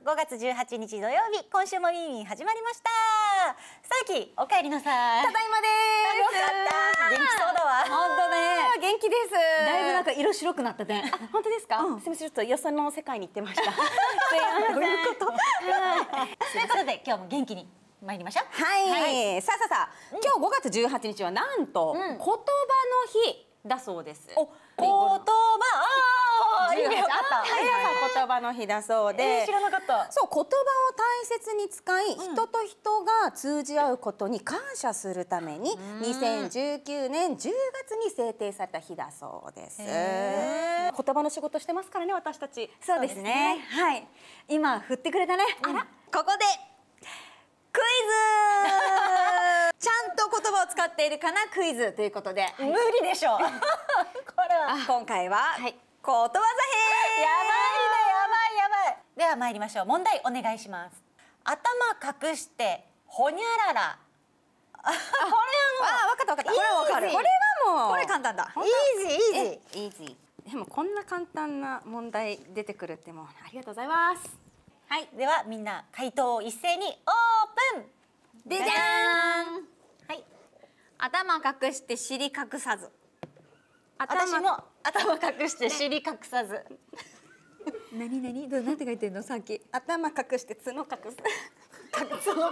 5月18日土曜日、今週もミーミー始まりました。さあき、お帰りなさい。 ただいまです。 よかった。元気そうだわ。 本当ね。元気です。 だいぶなんか色白くなったね。 本当ですか？すみません、ちょっとよその世界に行ってました。すいません。 ということで、今日も元気に参りましょう。 はい。さあ、今日5月18日はなんと言葉の日だそうです。 言葉、意味わかった。 言葉の日だそうで、 知らなかった。 そう、言葉を大切に使い、人と人が通じ合うことに感謝するために2019年10月に制定された日だそうです。言葉の仕事してますからね、私たち。 そうですね。はい。今振ってくれたね。 あら、ここでクイズ。ちゃんと言葉を使っているかなクイズということで、 無理でしょ。これは今回はことわざ編。 やばい。では参りましょう。問題お願いします。頭隠してほにゃらら。これはもう、 わかった。これはわかる。これはもう、これ簡単だ。イージー。でもこんな簡単な問題出てくるってもうありがとうございます。 はい、ではみんな回答を一斉にオープン。 でじゃーん。 はい。 頭隠して尻隠さず。 私も頭隠して尻隠さず。 何なんて書いてんのさっき。 頭隠して角隠す。 角隠す。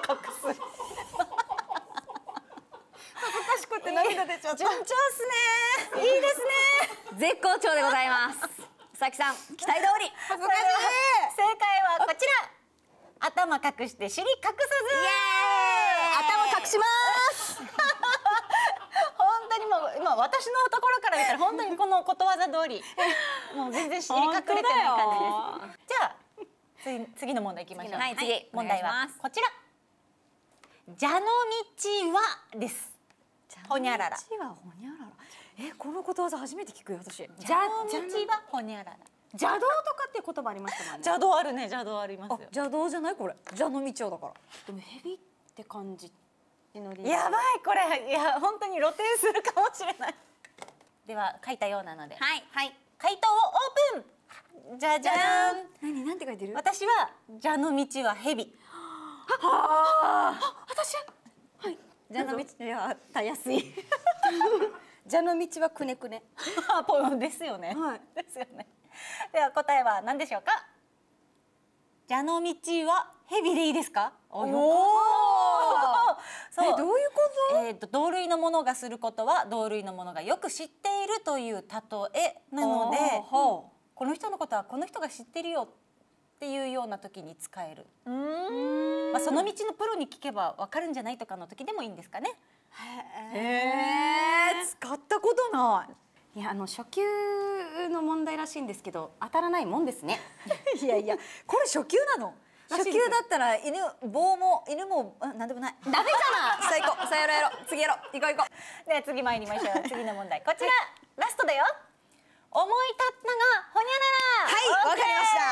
恥ずかしくて涙出ちゃった。 順調っすね。いいですね。 絶好調でございます。さきさん、期待通り。恥ずかしい。 正解はこちら。頭隠して尻隠さず。 頭隠します。 本当にもう今私のところから見たら本当にこのことわざ通り、もう全然尻隠れてない感じです。じゃあ次の問題いきましょう。 はい、次問題はこちら。蛇の道はです。ほにゃらら。 道はほにゃらら。このことわざ初めて聞くよ私。 蛇の道はほにゃらら。 邪道とかっていう言葉ありましたもんね。 邪道あるね。邪道ありますよ。 邪道じゃないこれ。蛇の道をだから。 でも蛇って感じ。 やばいこれ、いや本当に露呈するかもしれない。では書いたようなので、 はい回答をオープン。じゃじゃーん。 なんて書いてる？ 私は蛇の道は蛇。 私。はい。 蛇の道、いやたやすい。 蛇の道はくねくね。 ですよね。 はい。 ですよね。では答えは何でしょうか。蛇の道は蛇でいいですか。おお。そう。 どういうこと？ 同類のものがすることは同類のものがよく知っているという例えなので、この人のことはこの人が知ってるよっていうような時に使える。まあその道のプロに聞けばわかるんじゃないとかの時でもいいんですかね。 使ったことない。 いや、初級の問題らしいんですけど、当たらないもんですね。 いやこれ初級なの？初級だったら犬もなんでもない。 ダメじゃない。さあ行こう。さあやろう。次やろう。行こう。 では次参りましょう。次の問題こちら。ラストだよ。思い立ったがほにゃらら。 はい、わかりました。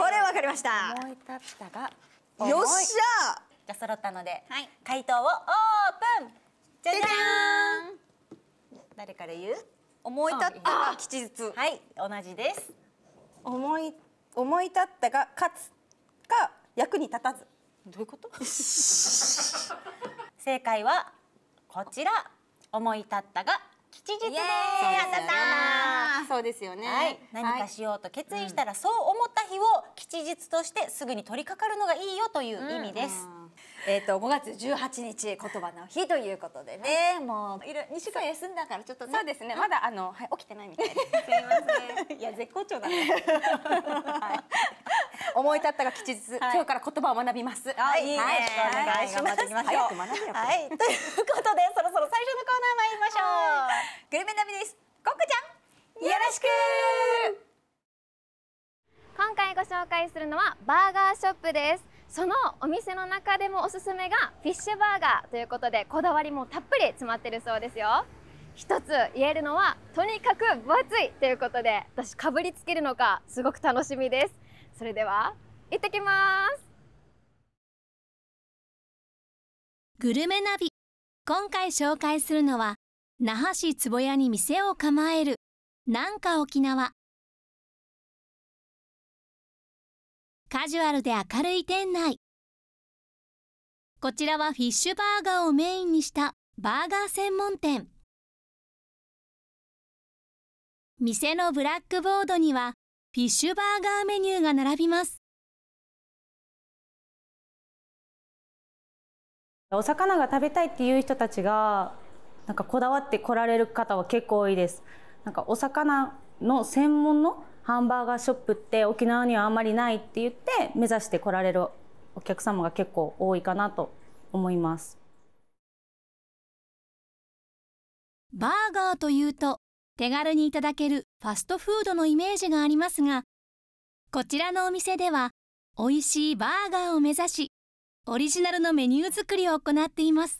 これわかりました。 思い立ったが。 よっしゃ。 じゃあ揃ったので、 はい、 回答をオープン。じゃじゃーん。誰から言う？ 思い立ったが吉日。 はい、同じです。 思い立ったが勝つか役に立たず。 どういうこと？正解はこちら。思い立ったが吉日です。 そうですよね。 はい、何かしようと決意したら、そう思った日を吉日としてすぐに取り掛かるのがいいよという意味です。 5月18日言葉の日ということでね、もう2週間休んだからちょっとね。 そうですね。まだ起きてないみたいです。すいません。 いや絶好調だね。 思い立ったが吉日。今日から言葉を学びます。 いいね。お願いします。 早く学べよ。 はい、ということでそろそろ最初のコーナー参りましょう。 グルメナビです。 コックちゃん、よろしく。 今回ご紹介するのはバーガーショップです。そのお店の中でもおすすめがフィッシュバーガーということで、こだわりもたっぷり詰まってるそうですよ。一つ言えるのはとにかく分厚いということで、私かぶりつけるのかすごく楽しみです。それでは行ってきます。 グルメナビ。今回紹介するのは那覇市坪谷に店を構えるなんか沖縄。 カジュアルで明るい店内。こちらはフィッシュバーガーをメインにしたバーガー専門店。店のブラックボードにはフィッシュバーガーメニューが並びます。 お魚が食べたいっていう人たちがなんかこだわって来られる方は結構多いです。なんかお魚の専門のハンバーガーショップって沖縄にはあんまりないって言って目指して来られるお客様が結構多いかなと思います。 バーガーというと手軽にいただけるファストフードのイメージがありますが、こちらのお店では美味しいバーガーを目指し、オリジナルのメニュー作りを行っています。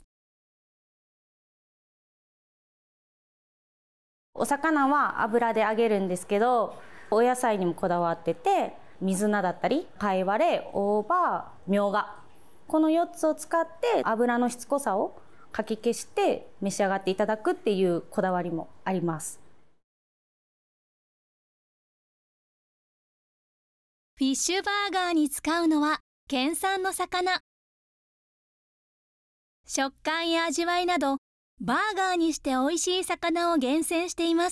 お魚は油で揚げるんですけど、お野菜にもこだわってて、水菜だったり貝割れ、大葉、みょうが、この4つを使って油のしつこさをかき消して召し上がっていただくっていうこだわりもあります。 フィッシュバーガーに使うのは県産の魚。食感や味わいなどバーガーにして美味しい魚を厳選しています。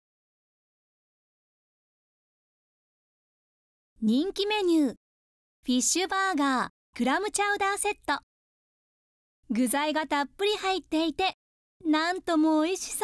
人気メニュー、フィッシュバーガークラムチャウダーセット。具材がたっぷり入っていて、なんとも美味しそう。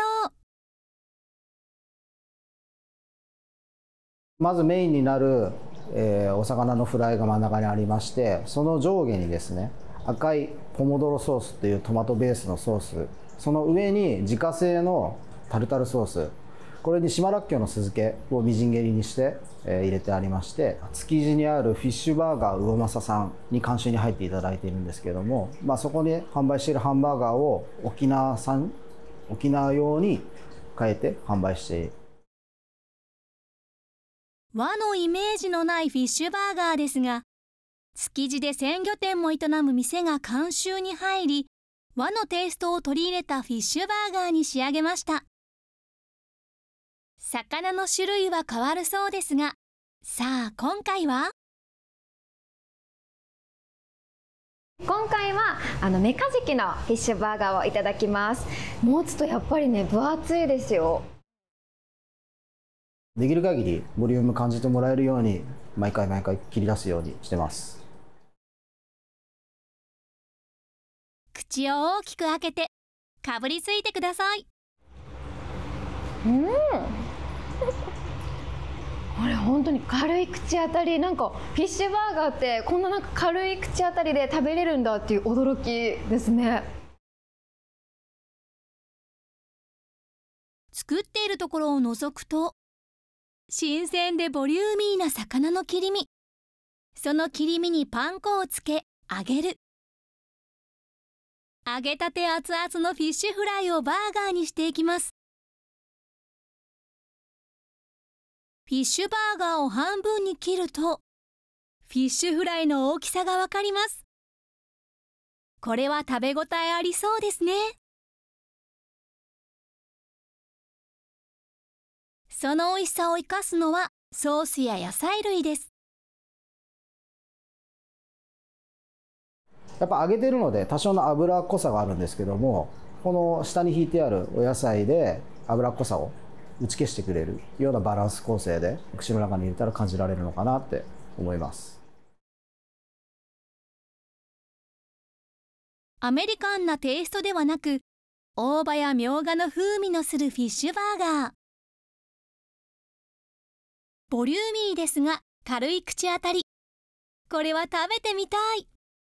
まずメインになる、お魚のフライが真ん中にありまして、その上下にですね、赤いポモドロソースというトマトベースのソース、その上に自家製のタルタルソース、これに島らっきょうの酢漬けをみじん切りにして、入れてありまして、築地にあるフィッシュバーガー魚政さんに監修に入っていただいているんですけれども、そこで販売しているハンバーガーを沖縄用に変えて販売している。 和のイメージのないフィッシュバーガーですが、築地で鮮魚店も営む店が監修に入り、和のテイストを取り入れたフィッシュバーガーに仕上げました。魚の種類は変わるそうですが、さあ今回はメカジキのフィッシュバーガーをいただきます。持つとやっぱりね、分厚いですよ。 できる限りボリューム感じてもらえるように毎回切り出すようにしてます。 口を大きく開けてかぶりついてください。 あれ本当に軽い口当たり、なんかフィッシュバーガーってこんな軽い口当たりで食べれるんだっていう驚きですね。 作っているところを覗くと、新鮮でボリューミーな魚の切り身、その切り身にパン粉をつけ揚げる。揚げたて熱々のフィッシュフライをバーガーにしていきます。フィッシュバーガーを半分に切ると、フィッシュフライの大きさがわかります。これは食べ応えありそうですね。その美味しさを生かすのはソースや野菜類です。 やっぱ揚げてるので多少の脂っこさがあるんですけども、この下に引いてあるお野菜で脂っこさを打ち消してくれるようなバランス構成で口の中に入れたら感じられるのかなって思います。 アメリカンなテイストではなく、大葉やみょうがの風味のするフィッシュバーガー。ボリューミーですが軽い口当たり。これは食べてみたい。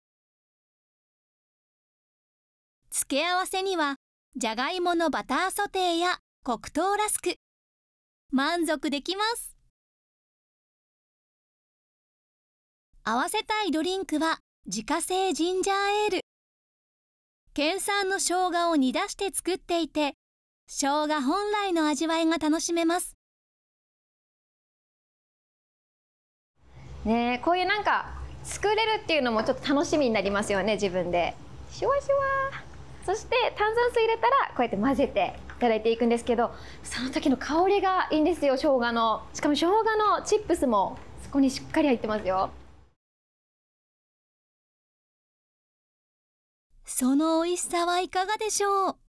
付け合わせにはじゃがいものバターソテーや黒糖ラスク。満足できます。合わせたいドリンクは自家製ジンジャーエール。県産の生姜を煮出して作っていて、生姜本来の味わいが楽しめます。 ねえ、こういう作れるっていうのもちょっと楽しみになりますよね、自分で。シュワシュワ。そして炭酸水入れたらこうやって混ぜていただいていくんですけど、その時の香りがいいんですよ、生姜の。しかも生姜のチップスもそこにしっかり入ってますよ。 その美味しさはいかがでしょう。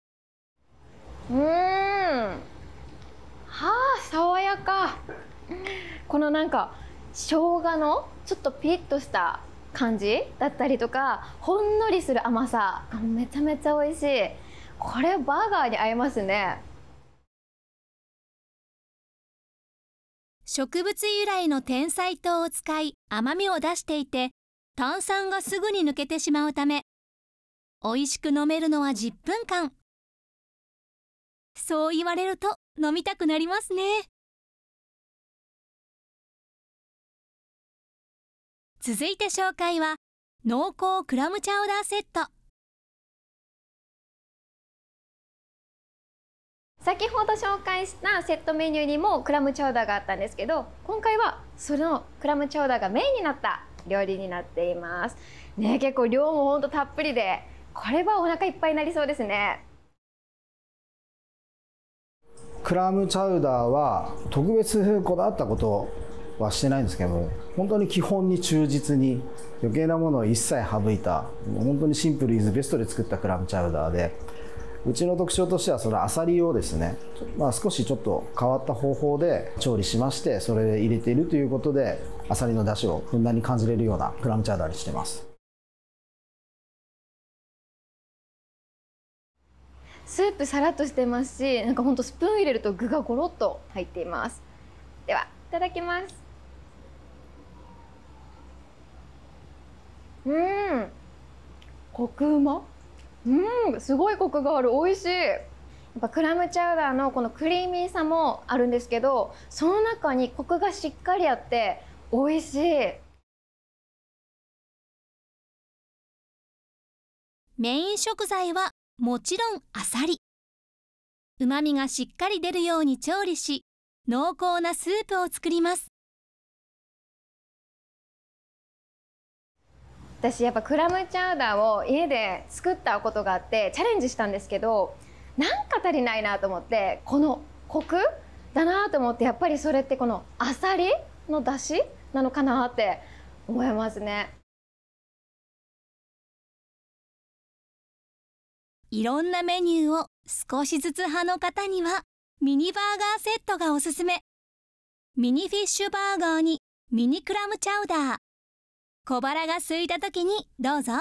はあ、爽やか。このなんか生姜のちょっとピリッとした感じだったりとか、ほんのりする甘さ、めちゃめちゃ美味しい。これバーガーに合いますね。 植物由来の甜菜糖を使い甘みを出していて、炭酸がすぐに抜けてしまうため、美味しく飲めるのは10分間。そう言われると飲みたくなりますね。続いて紹介は濃厚クラムチャウダーセット。 先ほど紹介したセットメニューにもクラムチャウダーがあったんですけど、今回はそのクラムチャウダーがメインになった料理になっていますね。結構量もほんとたっぷりで、これはお腹いっぱいになりそうですね。 クラムチャウダーは特別こだわったことはしてないんですけど、本当に基本に忠実に余計なものを一切省いた、本当にシンプルイズベストで作ったクラムチャウダーで、うちの特徴としてはそのアサリをですね、少しちょっと変わった方法で調理しまして、それで入れているということで、アサリの出汁をふんだんに感じれるようなクラムチャウダーにしてます。 スープさらっとしてますし、なんかほんとスプーン入れると具がゴロッと入っています。では、いただきます。コクうま。すごいコクがある。美味しい。やっぱクラムチャウダーのこのクリーミーさもあるんですけど、その中にコクがしっかりあって美味しい。 メイン食材はもちろんアサリ。うまみがしっかり出るように調理し、濃厚なスープを作ります。 私やっぱクラムチャウダーを家で作ったことがあってチャレンジしたんですけど、なんか足りないなと思って、このコクだなと思って、やっぱりそれってこのアサリの出汁なのかなって思いますね。 いろんなメニューを少しずつ派の方にはミニバーガーセットがおすすめ。ミニフィッシュバーガーにミニクラムチャウダー。小腹が空いた時にどうぞ。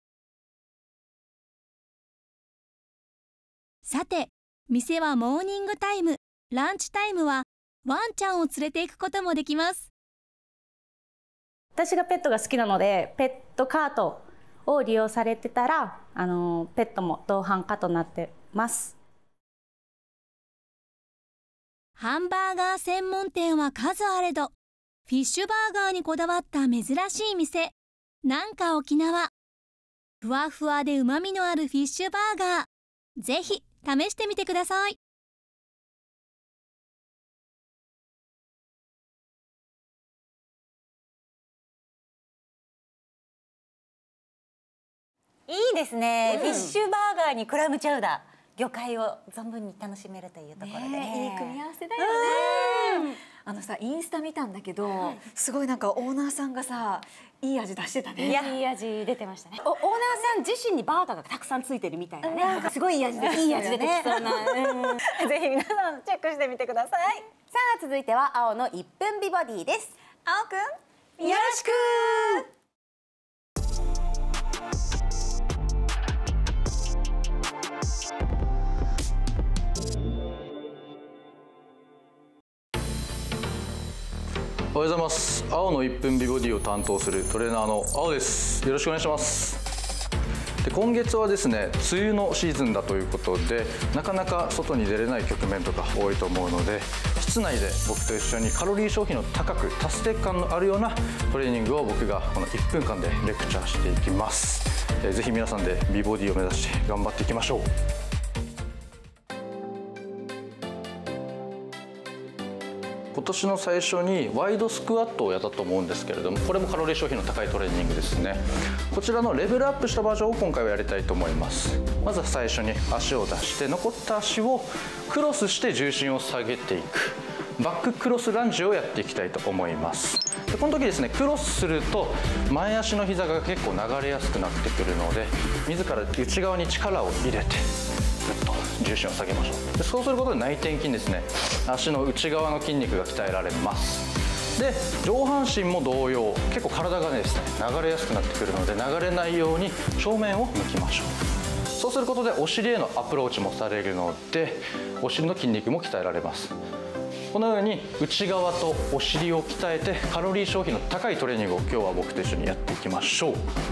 さて、店はモーニングタイム、ランチタイムはワンちゃんを連れて行くこともできます。 私がペットが好きなので、ペットカートを利用されてたら、ペットも同伴可となってます。 ハンバーガー専門店は数あれど、フィッシュバーガーにこだわった珍しい店、なんか沖縄。ふわふわで旨味のあるフィッシュバーガー、ぜひ試してみてください。 いいですね、フィッシュバーガーにクラムチャウダー、魚介を存分に楽しめるというところで、 いい組み合わせだよね。さインスタ見たんだけど、すごいなんかオーナーさんがさいい味出してたね。 いい味出てましたね。 オーナーさん自身にバーガーがたくさんついてるみたいなね。 なんかすごいいい味出てきそうな。 ぜひ皆さんチェックしてみてください。 さあ続いては青の1分美ボディです。 青くんよろしく。 おはようございます。青の1分美ボディを担当するトレーナーの青です。よろしくお願いします。で今月はですね、梅雨のシーズンだということで、なかなか外に出れない局面とか多いと思うので、室内で僕と一緒にカロリー消費の高く達成感のあるようなトレーニングを僕がこの1分間でレクチャーしていきます。ぜひ皆さんで美ボディを目指して頑張っていきましょう。今年の最初にワイドスクワットをやったと思うんですけれども、これもカロリー消費の高いトレーニングですね。こちらのレベルアップしたバージョンを今回はやりたいと思います。まずは最初に足を出して、残った足をクロスして重心を下げていく。 バッククロスランジをやっていきたいと思います。でこの時ですね、クロスすると前足の膝が結構流れやすくなってくるので、自ら内側に力を入れてぐっと重心を下げましょう。でそうすることで内転筋ですね、足の内側の筋肉が鍛えられます。で上半身も同様、結構体がですね流れやすくなってくるので、流れないように正面を向きましょう。そうすることでお尻へのアプローチもされるので、お尻の筋肉も鍛えられます。このように内側とお尻を鍛えてカロリー消費の高いトレーニングを今日は僕と一緒にやっていきましょう。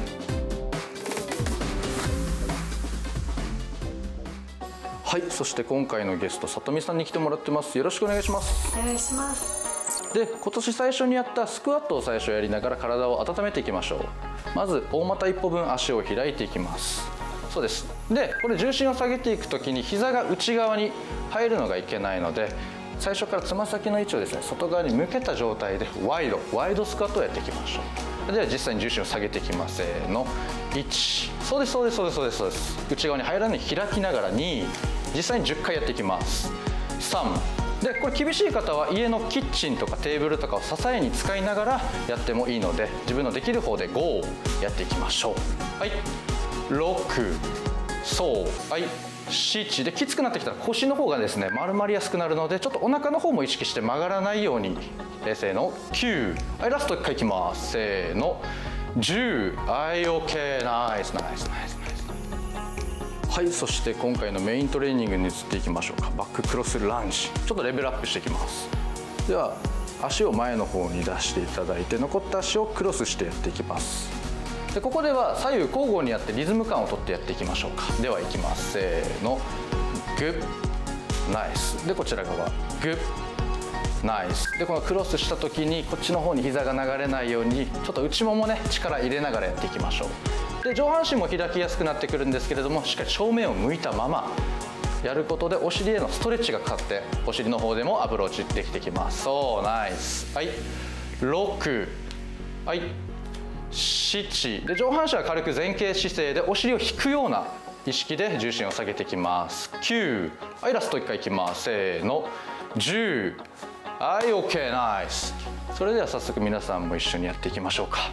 はい、そして今回のゲスト、さとみさんに来てもらってます。よろしくお願いします。 お願いします。 で今年最初にやったスクワットを最初やりながら体を温めていきましょう。まず大股一歩分足を開いていきます。そうです。でこれ重心を下げていくときに膝が内側に入るのがいけないので、最初からつま先の位置をですね外側に向けた状態でワイドスクワットをやっていきましょう。では実際に重心を下げていきます。せーの、1、そうですそうですそうですそうですそうです。内側に入らないように開きながら、2、実際に10回やっていきます。3でこれ厳しい方は家のキッチンとかテーブルとかを支えに使いながらやってもいいので、自分のできる方で5やっていきましょう。はい、6、そうはい、7できつくなってきたら腰の方がですね丸まりやすくなるので、ちょっとお腹の方も意識して曲がらないように。せーの、9、はい、ラスト1回いきます。せーの、10、はい、 OK、 ナイスナイスナイス。はい、そして今回のメイントレーニングに移っていきましょうか。バッククロスランジ、ちょっとレベルアップしていきます。では足を前の方に出していただいて、残った足をクロスしてやっていきます。でここでは左右交互にやってリズム感をとってやっていきましょうか。ではいきます。せーの、グッ、ナイス。でこちら側、グッ、ナイス。でこのクロスした時にこっちの方に膝が流れないように、ちょっと内ももね力入れながらやっていきましょう。で上半身も開きやすくなってくるんですけれども、しっかり正面を向いたままやることでお尻へのストレッチがかかって、お尻の方でもアプローチできてきます。そう、ナイス。はい、6、はい、7で上半身は軽く前傾姿勢でお尻を引くような意識で重心を下げていきます。9、はい、ラスト1回いきます。せーの、10、はい、 OK、 ナイス。それでは早速皆さんも一緒にやっていきましょうか。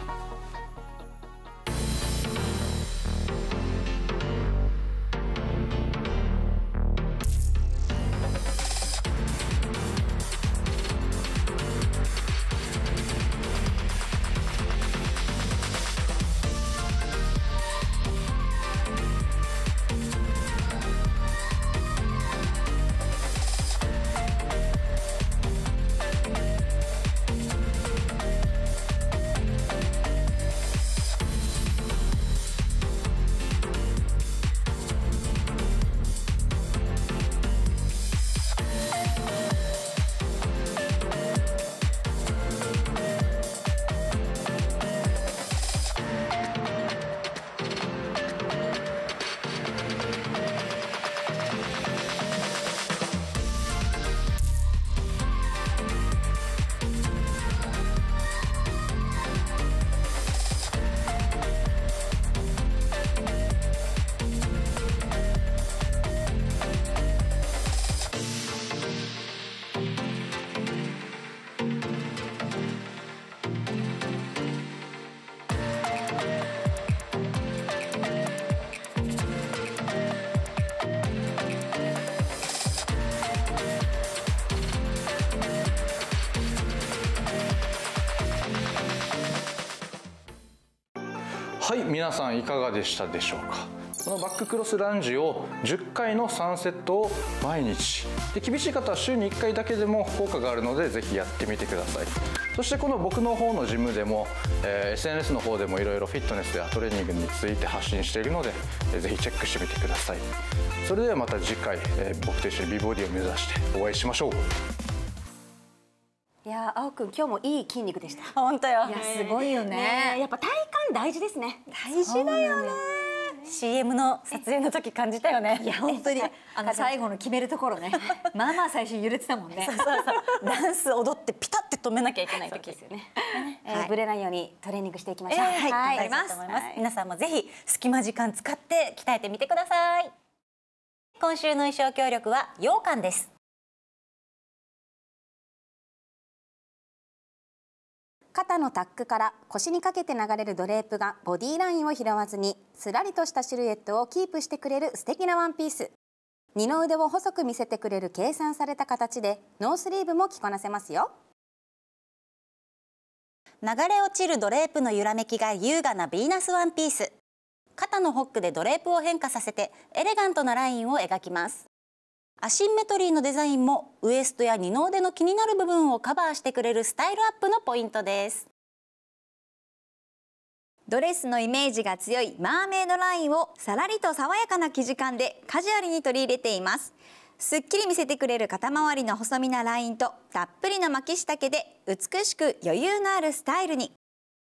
はい、皆さんいかがでしたでしょうか。このバッククロスランジを10回の3セットを毎日で、厳しい方は週に1回だけでも効果があるのでぜひやってみてください。そしてこの僕の方のジムでも、SNS の方でもいろいろフィットネスやトレーニングについて発信しているので、ぜひチェックしてみてください。それではまた次回、僕と一緒に美ボディを目指してお会いしましょう。 いや青くん今日もいい筋肉でした。 本当よ。 いやすごいよね。 やっぱ体幹大事ですね。 大事だよね。 CM の撮影の時感じたよね。 いや本当に最後の決めるところね。まあまあ最初揺れてたもんね。 そうそうそう。ダンス踊ってピタって止めなきゃいけない時ですよね。 ぶれないようにトレーニングしていきましょう。 はい、頑張ります。皆さんもぜひ隙間時間使って鍛えてみてください。今週の衣装協力は羊羹です。 肩のタックから腰にかけて流れるドレープがボディラインを拾わずにすらりとしたシルエットをキープしてくれる素敵なワンピース。二の腕を細く見せてくれる計算された形でノースリーブも着こなせますよ。 流れ落ちるドレープの揺らめきが優雅なヴィーナスワンピース。肩のホックでドレープを変化させてエレガントなラインを描きます。アシンメトリーのデザインもウエストや二の腕の気になる部分をカバーしてくれるスタイルアップのポイントです。 ドレスのイメージが強いマーメイドラインをさらりと爽やかな生地感でカジュアルに取り入れています。すっきり見せてくれる肩周りの細身なラインとたっぷりの巻き下丈で美しく余裕のあるスタイルに。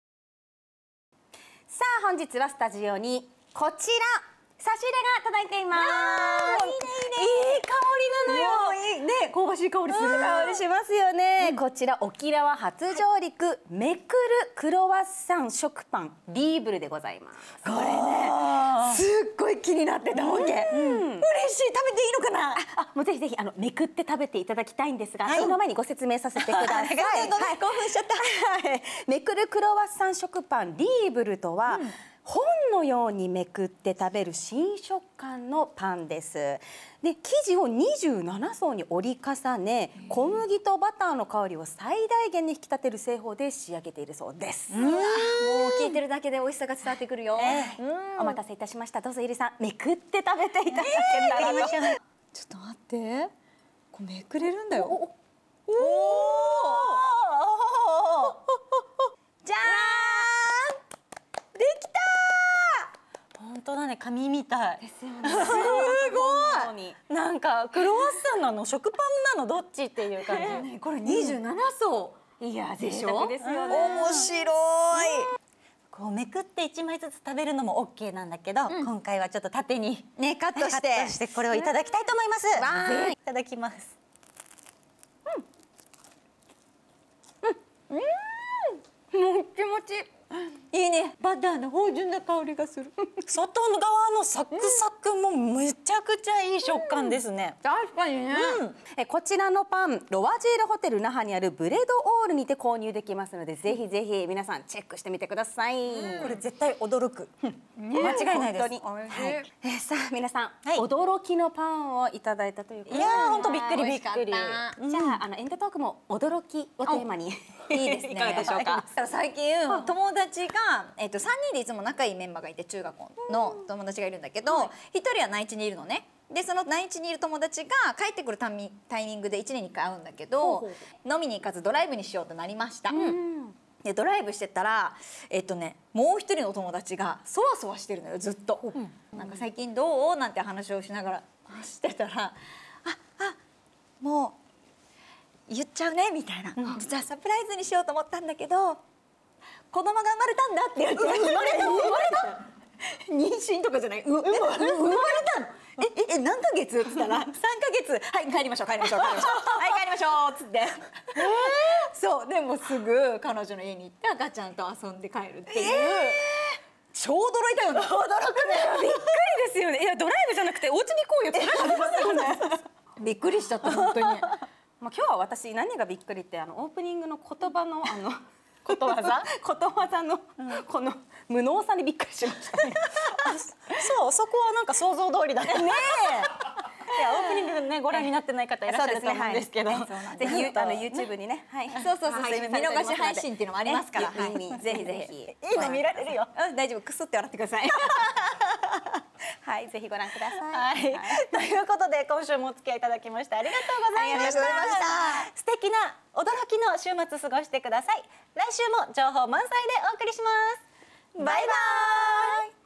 さあ本日はスタジオにこちら差し入れが届いています。いい香りなのよ。いいね、香ばしい香りする。香りしますよね。こちら沖縄初上陸めくるクロワッサン食パンリーブルでございます。 これね、すっごい気になってたわけ。嬉しい、食べていいのかな。 もうぜひぜひめくって食べていただきたいんですが、その前にご説明させてください。 興奮しちゃった。 めくるクロワッサン食パンリーブルとは、本のようにめくって食べる新食感のパンです。で、生地を27層に折り重ね、小麦とバターの香りを最大限に引き立てる製法で仕上げているそうです。 もう聞いてるだけで美味しさが伝わってくるよ。 お待たせいたしました。どうぞゆりさん、めくって食べていただけたらと。 ちょっと待って、これめくれるんだよ。おお。じゃーん。できたー。 本当だね、紙みたいですよね。 すごい。 なんかクロワッサンなの食パンなのどっちっていう感じ。 これ27層。 いや、 でしょ。 ですよね。 面白い。 こうめくって1枚ずつ食べるのも OK なんだけど、今回はちょっと縦にね、カットしてこれをいただきたいと思います。 わーい。 いただきます。 もちもち。いいね。バターの芳醇な香りがする。 外側のサクサクもめちゃくちゃいい食感ですね。 確かにね。 こちらのパン、ロワジールホテル那覇にあるブレドオールにて購入できますので、ぜひぜひ皆さんチェックしてみてください。 これ絶対驚く。間違いないです。 本当に。さあ皆さん、驚きのパンをいただいたということで、 いやー本当びっくりびっくり。 じゃあエンタトークも驚きをテーマにいいですね。 いかがでしょうか。 最近友達が3人でいつも仲いいメンバーがいて、中学校の友達がいるんだけど、1人は内地にいるのね。でその内地にいる友達が帰ってくるタイミングで1年に1回会うんだけど、飲みに行かずドライブにしようとなりました。でドライブしてたらもう一人の友達がそわそわしてるのよ、ずっと。なんか最近どうなんて話をしながら走ってたら、もう言っちゃうねみたいな、実はサプライズにしようと思ったんだけど子供が生まれたんだって言って。生まれた妊娠とかじゃない、生まれたの。何ヶ月っつったら3ヶ月。はい帰りましょうはい帰りましょうっつってそうでもすぐ彼女の家に行って赤ちゃんと遊んで帰るっていう。超驚いたよね。驚くね。 びっくりですよね。いやドライブじゃなくてお家に行こうよってありますよね。 びっくりしちゃった本当に。 今日は私何がびっくりってオープニングの言葉のことわざのこの無能さにびっくりしましたね。 そう、そこはなんか想像通りだったね。いやオープニングねご覧になってない方いらっしゃると思うんですけど、ぜひYouTube にね、 そう見逃し配信っていうのもありますから、 ぜひぜひいいの見られるよ。大丈夫、クスって笑ってください。 はい、ぜひご覧ください。 ということで今週もお付き合いいただきましたありがとうございました。素敵な驚きの週末過ごしてください。来週も情報満載でお送りします。バイバーイ。